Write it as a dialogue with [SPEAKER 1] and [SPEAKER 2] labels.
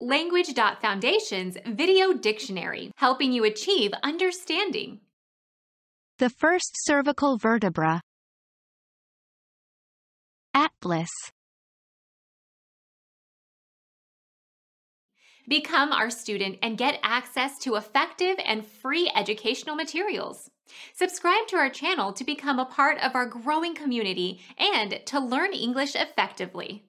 [SPEAKER 1] Language.Foundation's Video Dictionary, helping you achieve understanding.
[SPEAKER 2] The first cervical vertebra. Atlas.
[SPEAKER 1] Become our student and get access to effective and free educational materials. Subscribe to our channel to become a part of our growing community and to learn English effectively.